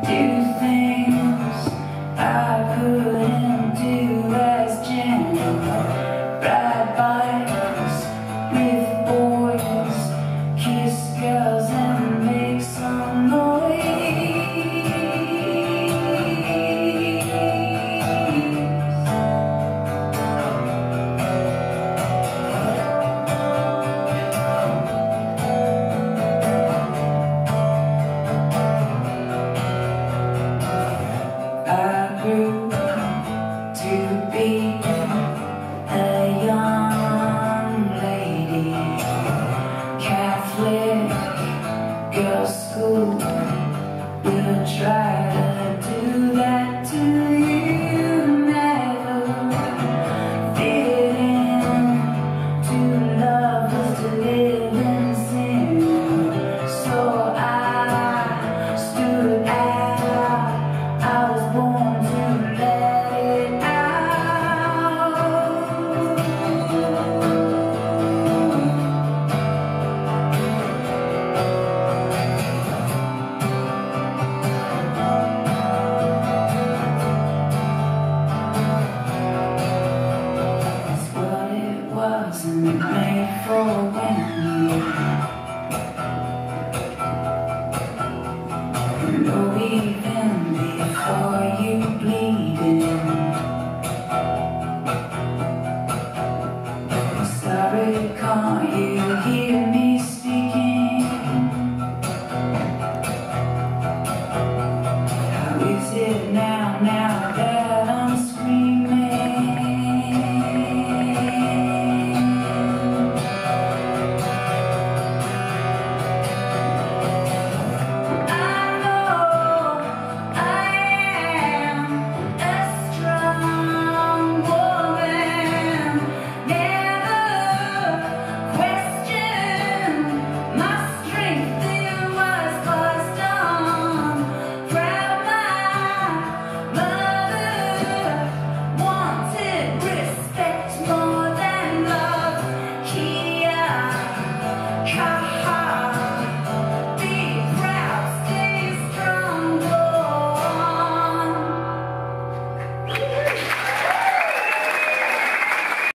Do things I couldn't do as gentle. Ride bikes with boys, kiss girls and make some noise. I grew to be a young lady, Catholic girls' school will try to do that to you. Never fit in, to love is to live in sin. So I stood out, I was born to let it out. It's what it wasn't made for when you know even before you bleed it.